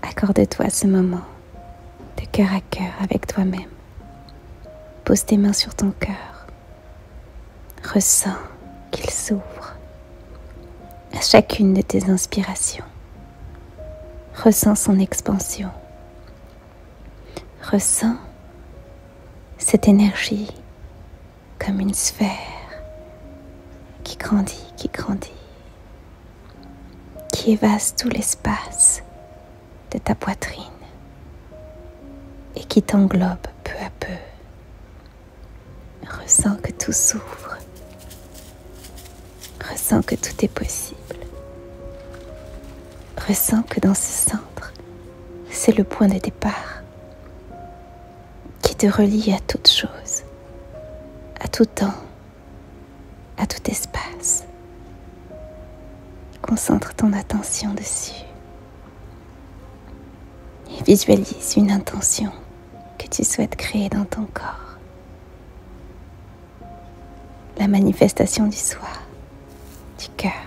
Accorde-toi ce moment de cœur à cœur avec toi-même. Pose tes mains sur ton cœur. Ressens qu'il s'ouvre à chacune de tes inspirations. Ressens son expansion. Ressens cette énergie comme une sphère qui grandit, qui évase tout l'espace de ta poitrine et qui t'englobe peu à peu. Ressens que tout s'ouvre. Ressens que tout est possible. Ressens que dans ce centre, c'est le point de départ qui te relie à toute chose, à tout temps, à tout espace. Concentre ton attention dessus et visualise une intention que tu souhaites créer dans ton corps. La manifestation du soi, du cœur.